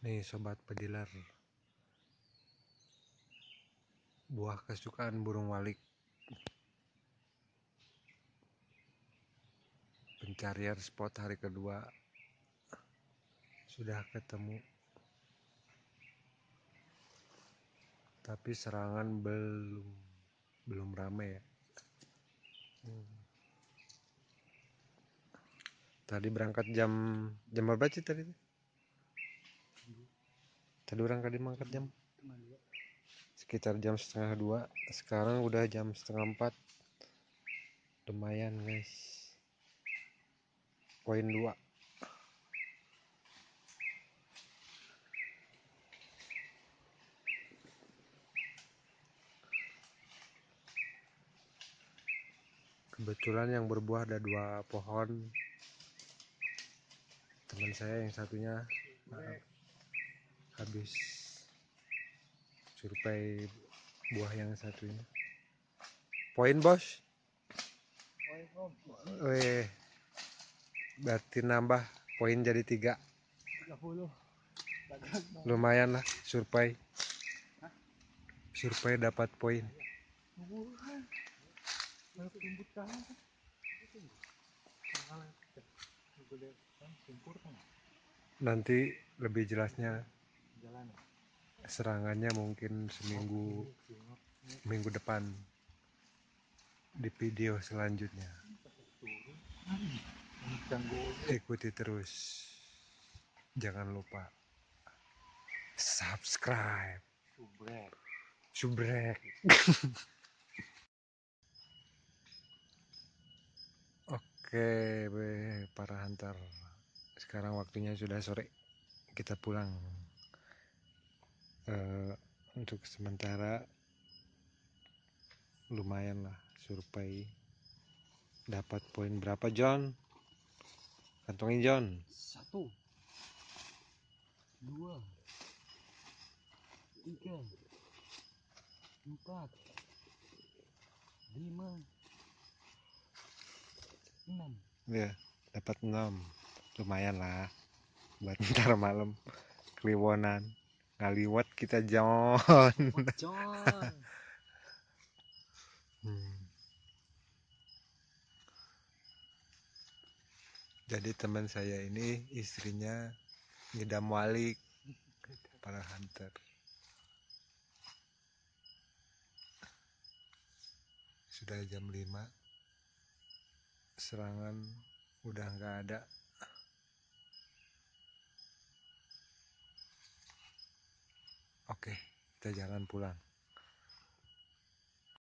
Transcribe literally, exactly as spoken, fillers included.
Nih sobat pediler, buah kesukaan burung walik. Pencarian spot hari kedua sudah ketemu, tapi serangan belum belum rame ya. Hmm. Tadi berangkat jam jam berapa sih tadi? Tadi berangkat berangkat jam sekitar jam setengah dua. Sekarang udah jam setengah empat. Lumayan guys. Poin dua. Kebetulan yang berbuah ada dua pohon. Teman saya yang satunya uh, habis survei buah yang satunya. Poin bos. Weh, berarti nambah poin jadi tiga. Lumayan lah survei. Survei dapat poin. Nanti lebih jelasnya serangannya mungkin seminggu minggu depan di video selanjutnya. Ikuti terus, jangan lupa subscribe, subrek. Oke para hunter, sekarang waktunya sudah sore, kita pulang. Uh, untuk sementara lumayan lah survei. Dapat poin berapa John? Kantongin John. Satu, dua, tiga, empat, lima, enam. Ya, dapat enam. Lumayan lah buat ntar malam kliwonan. Ngaliwat kita John. John. hmm. Jadi teman saya ini istrinya ngidam walik para hunter. Sudah jam lima, serangan udah nggak ada. Oke, kita jalan pulang.